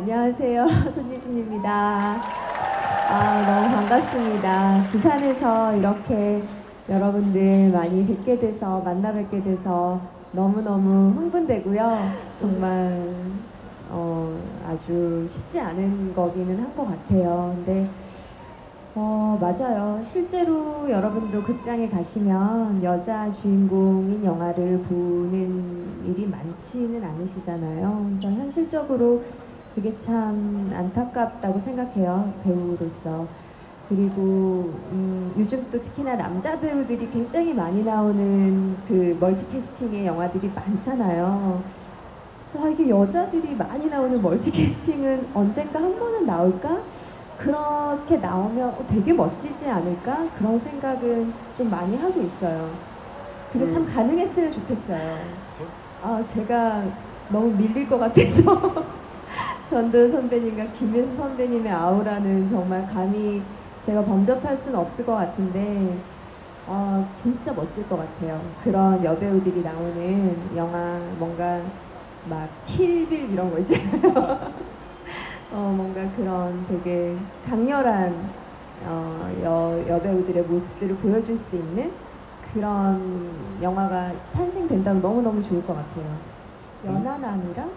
안녕하세요. 손예진입니다. 너무 반갑습니다. 부산에서 이렇게 여러분들 많이 뵙게 돼서, 만나 뵙게 돼서 너무너무 흥분되고요. 정말 아주 쉽지 않은 거기는 한 것 같아요. 근데 맞아요. 실제로 여러분도 극장에 가시면 여자 주인공인 영화를 보는 일이 많지는 않으시잖아요. 그래서 현실적으로 그게 참 안타깝다고 생각해요. 배우로서. 그리고 요즘 또 특히나 남자 배우들이 굉장히 많이 나오는 그 멀티캐스팅의 영화들이 많잖아요. 그래서 이게 여자들이 많이 나오는 멀티캐스팅은 언젠가 한 번은 나올까? 그렇게 나오면 되게 멋지지 않을까? 그런 생각은 좀 많이 하고 있어요. 그게 참 가능했으면 좋겠어요. 제가 너무 밀릴 것 같아서 전도연 선배님과 김혜수 선배님의 아우라는 정말 감히 제가 범접할 수는 없을 것 같은데 진짜 멋질 것 같아요. 그런 여배우들이 나오는 영화, 뭔가 막 킬빌 이런 거 있잖아요. 뭔가 그런 되게 강렬한 여배우들의 모습들을 보여줄 수 있는 그런 영화가 탄생된다면 너무너무 좋을 것 같아요. 연하남이랑?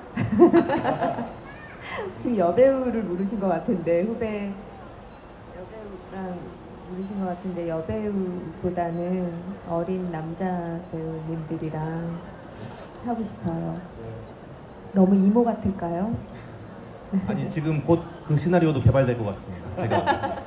지금 여배우를 물으신 것 같은데, 후배 여배우랑 물으신 것 같은데, 여배우보다는 어린 남자 배우님들이랑 하고 싶어요. 너무 이모 같을까요? 아니 지금 곧 그 시나리오도 개발될 것 같습니다. 제가